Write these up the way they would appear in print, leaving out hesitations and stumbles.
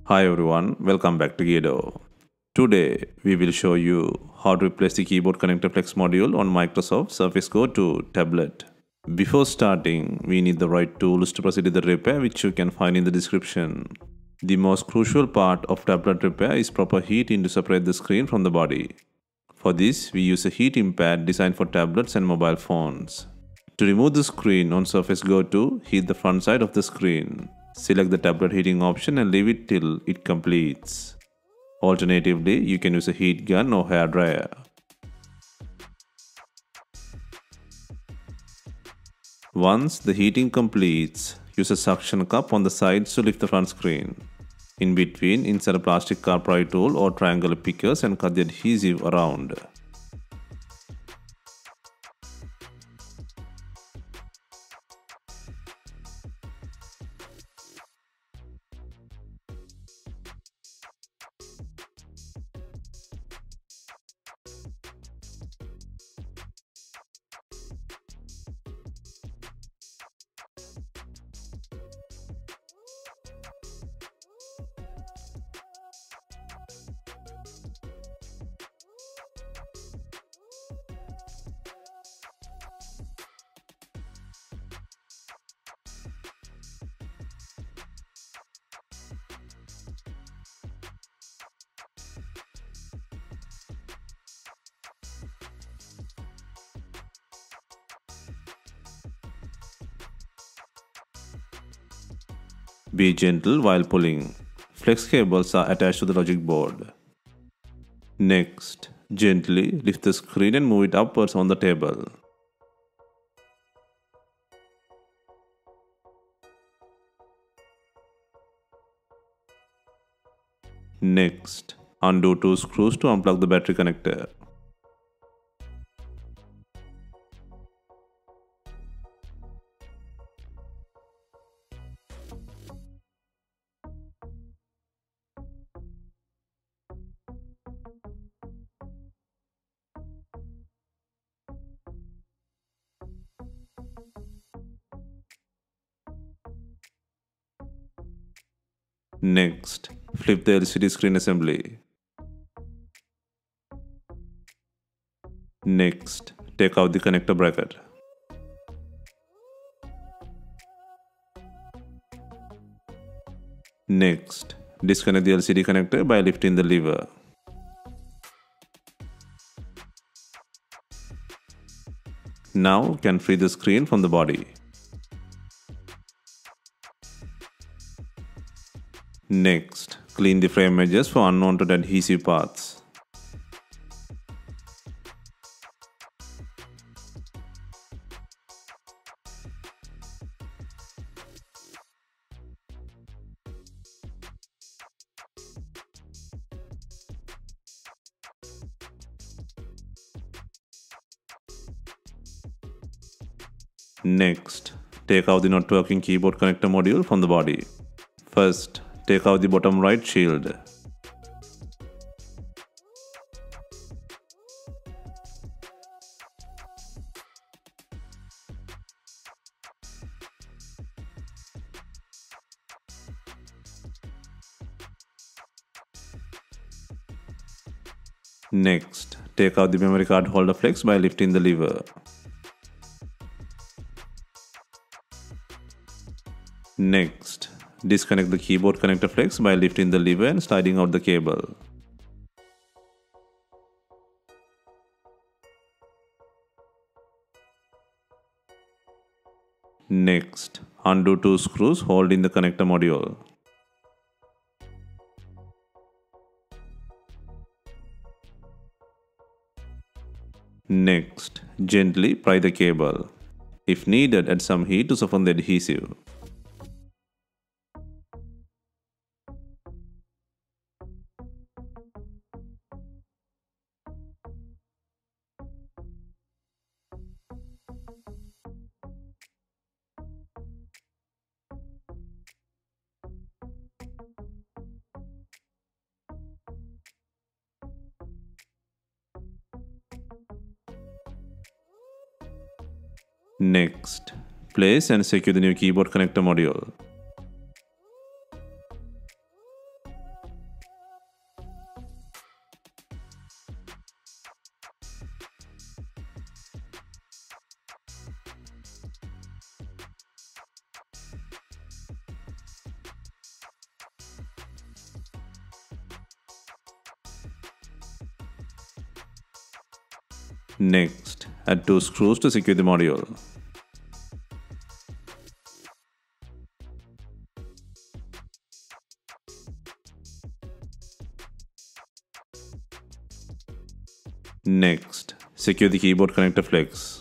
Hi everyone, welcome back to DYOR. Today we will show you how to replace the keyboard connector flex module on Microsoft Surface Go 2 tablet. Before starting, we need the right tools to proceed with the repair, which you can find in the description. The most crucial part of tablet repair is proper heating to separate the screen from the body. For this, we use a heating pad designed for tablets and mobile phones. To remove the screen on Surface Go 2, heat the front side of the screen. Select the tablet heating option and leave it till it completes. Alternatively, you can use a heat gun or hair dryer. Once the heating completes, use a suction cup on the sides to lift the front screen. In between, insert a plastic car pry tool or triangular pickers and cut the adhesive around. Be gentle while pulling. Flex cables are attached to the logic board. Next, gently lift the screen and move it upwards on the table. Next, undo two screws to unplug the battery connector. Next, flip the LCD screen assembly. Next, take out the connector bracket. Next, disconnect the LCD connector by lifting the lever. Now can free the screen from the body. Next, clean the frame edges for unwanted adhesive parts. Next, take out the not working keyboard connector module from the body. First, take out the bottom right shield. Next, take out the memory card holder flex by lifting the lever. Next, disconnect the keyboard connector flex by lifting the lever and sliding out the cable. Next, undo two screws holding the connector module. Next, gently pry the cable. If needed, add some heat to soften the adhesive. Next, place and secure the new keyboard connector module. Next, add 2 screws to secure the module. Next, secure the keyboard connector flex.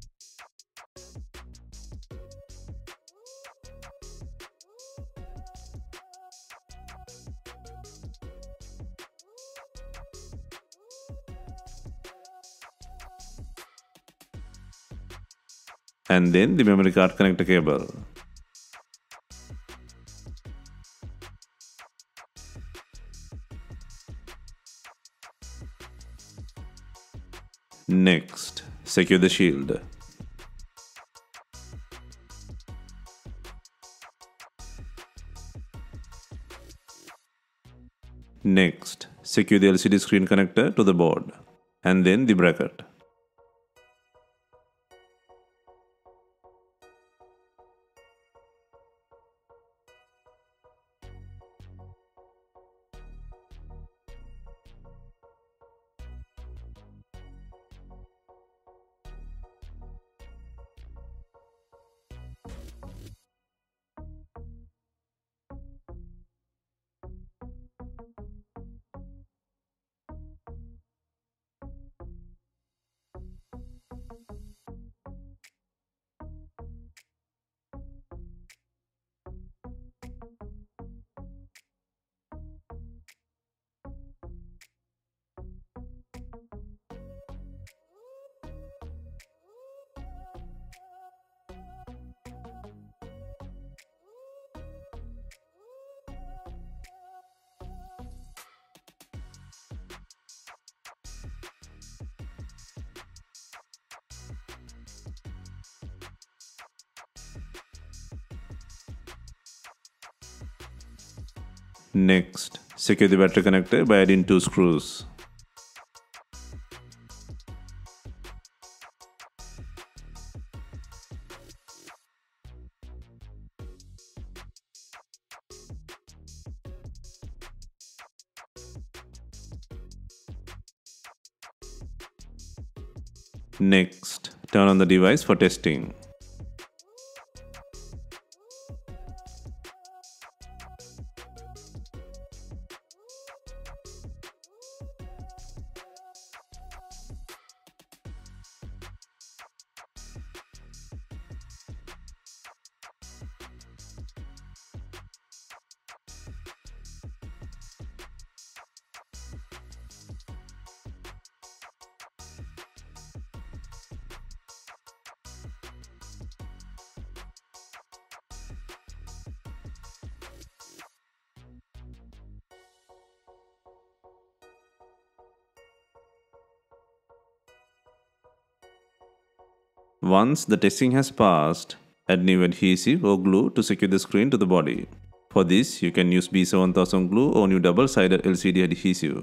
And then the memory card connector cable. Next, secure the shield. Next, secure the LCD screen connector to the board, and then the bracket. Next, secure the battery connector by adding 2 screws. Next, turn on the device for testing. Once the testing has passed, add new adhesive or glue to secure the screen to the body. For this, you can use B7000 glue or new double-sided LCD adhesive.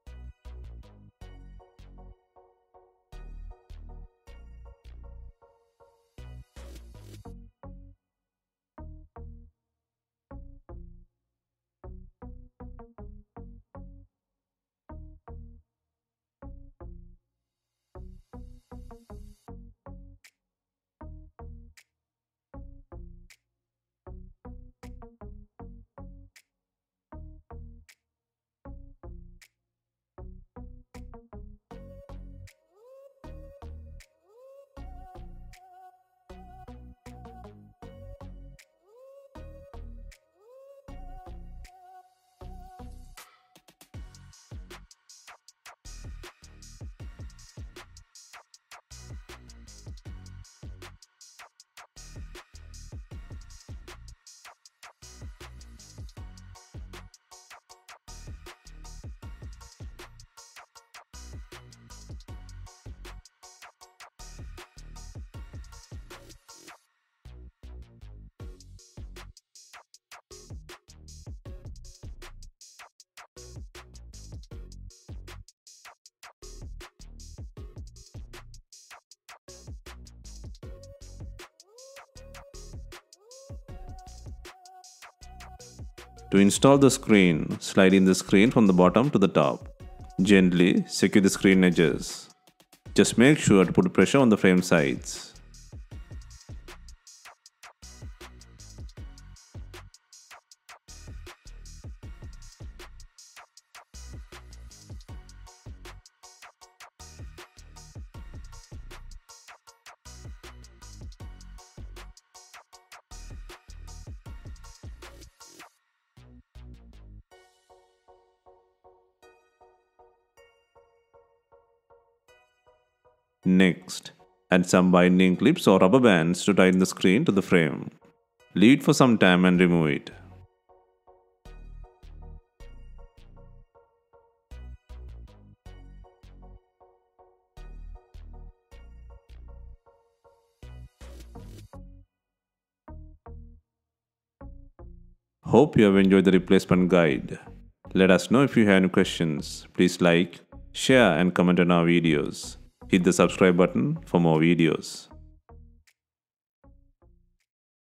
To install the screen, slide in the screen from the bottom to the top. Gently secure the screen edges. Just make sure to put pressure on the frame sides. Next, add some binding clips or rubber bands to tighten the screen to the frame. Leave it for some time and remove it. Hope you have enjoyed the replacement guide. Let us know if you have any questions. Please like, share and comment on our videos. Hit the subscribe button for more videos.